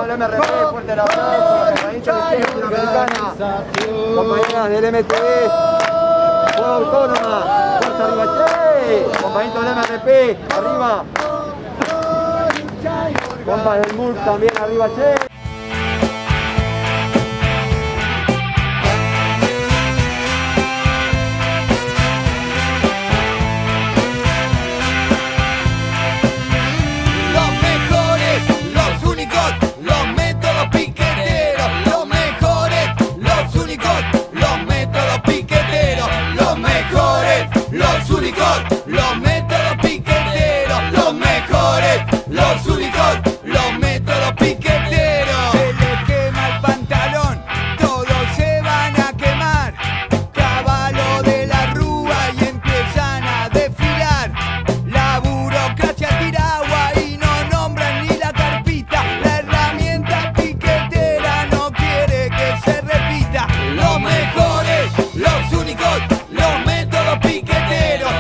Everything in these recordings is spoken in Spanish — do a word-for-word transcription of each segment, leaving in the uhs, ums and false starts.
del M R P, fuerte el aplauso, compañitos de Izquierda Latinoamericana, compañeras del M T E, Fuego Autónoma, fuerza arriba, che, compañitos del M R P, arriba, compas del M U R también arriba, che. Los métodos piqueteros, los mejores, los únicos, los métodos piqueteros. Se les quema el pantalón, todos se van a quemar. Caballo de la rúa y empiezan a desfilar. La burocracia tira agua y no nombran ni la carpita. La herramienta piquetera no quiere que se repita. Los mejores, los únicos, los métodos piqueteros.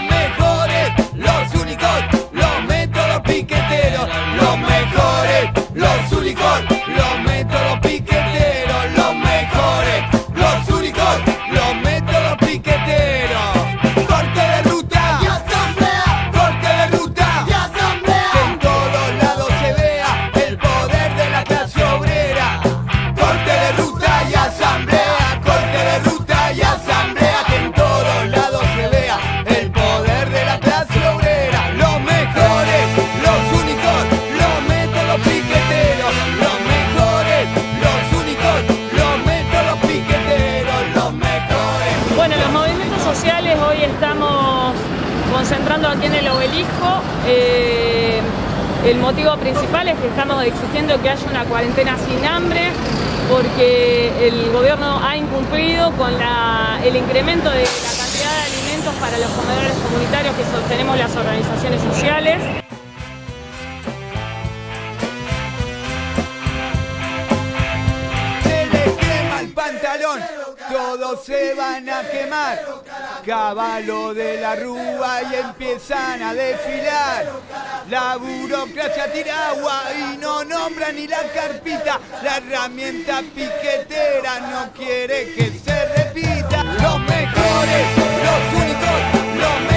Los mejores, los únicos, los métodos piqueteros, los mejores, los únicos, los métodos piqueteros. Corte de ruta y asamblea, corte de ruta y asamblea. Que en todos lados se vea el poder de la clase obrera. Corte de ruta y asamblea, corte de ruta y asamblea. Que en todos lados se vea el poder de la clase obrera. Los mejores, los únicos, los métodos piqueteros, los mejores, los únicos, los métodos piqueteros, los mejores. Bueno, los movimientos sociales hoy estamos concentrando aquí en el obelisco. Eh, el motivo principal es que estamos exigiendo que haya una cuarentena sin hambre, porque el gobierno ha incumplido con la, el incremento de la cantidad de alimentos para los comedores comunitarios que sostenemos las organizaciones sociales. Pantalón, todos se van a quemar. Caballo de la rúa y empiezan a desfilar. La burocracia tira agua y no nombra ni la carpita. La herramienta piquetera no quiere que se repita. Los mejores, los únicos, los mejores.